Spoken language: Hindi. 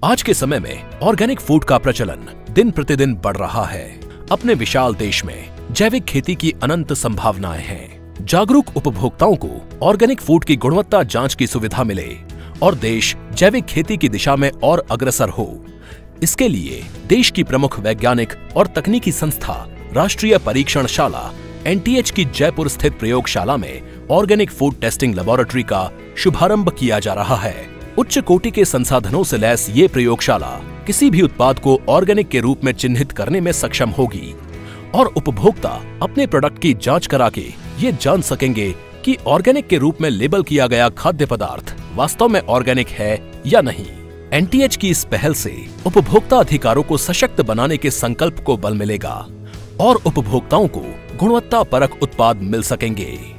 आज के समय में ऑर्गेनिक फूड का प्रचलन दिन प्रतिदिन बढ़ रहा है। अपने विशाल देश में जैविक खेती की अनंत संभावनाएं हैं। जागरूक उपभोक्ताओं को ऑर्गेनिक फूड की गुणवत्ता जांच की सुविधा मिले और देश जैविक खेती की दिशा में और अग्रसर हो। इसके लिए देश की प्रमुख वैज्ञानिक और तकनीकी संस्था राष्ट्रीय परीक्षणशाला NTH की जयपुर स्थित प्रयोगशाला में ऑर्गेनिक फूड टेस्टिंग लेबोरेटरी का शुभारंभ किया जा रहा है। उच्च कोटि के संसाधनों से लैस ये प्रयोगशाला किसी भी उत्पाद को ऑर्गेनिक के रूप में चिन्हित करने में सक्षम होगी और उपभोक्ता अपने प्रोडक्ट की जांच करा के ये जान सकेंगे कि ऑर्गेनिक के रूप में लेबल किया गया खाद्य पदार्थ वास्तव में ऑर्गेनिक है या नहीं। NTH की इस पहल से उपभोक्ता अधिकारों को सशक्त बनाने के संकल्प को बल मिलेगा और उपभोक्ताओं को गुणवत्ता परक उत्पाद मिल सकेंगे।